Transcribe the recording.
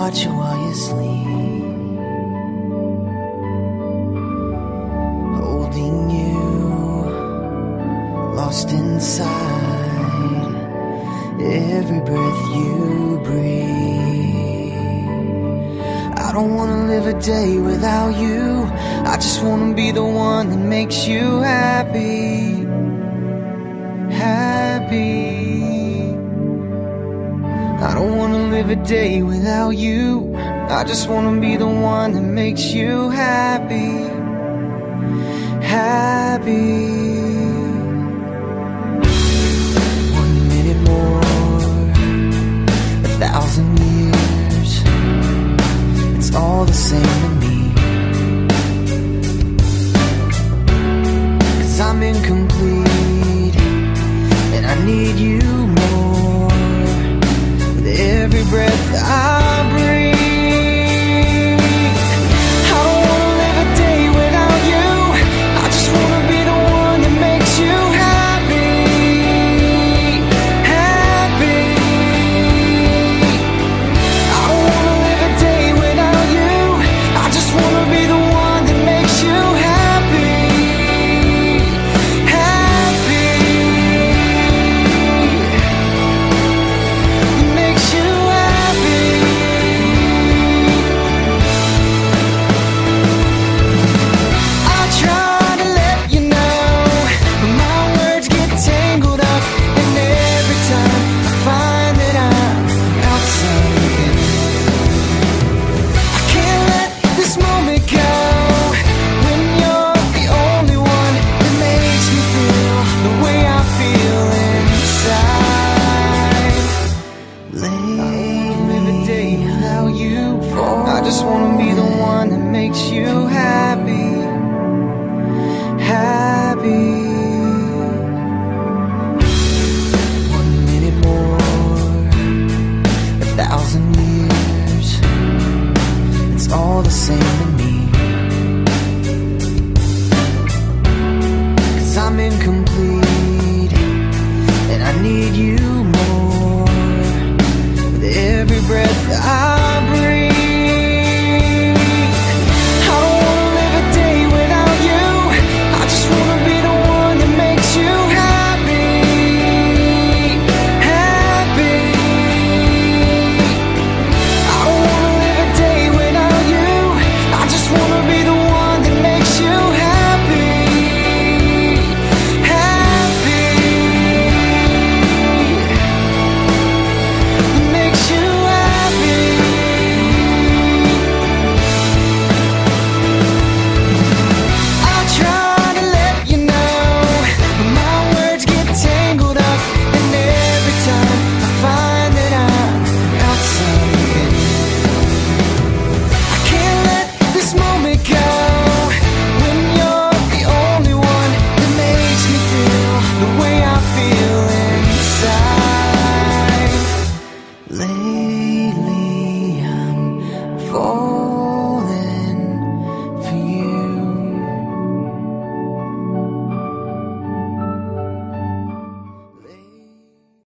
watch you while you sleep, holding you, lost inside every breath you breathe. I don't wanna live a day without you. I just wanna be the one that makes you happy, happy. I don't wanna live a day without you. I just wanna be the one that makes you happy, happy.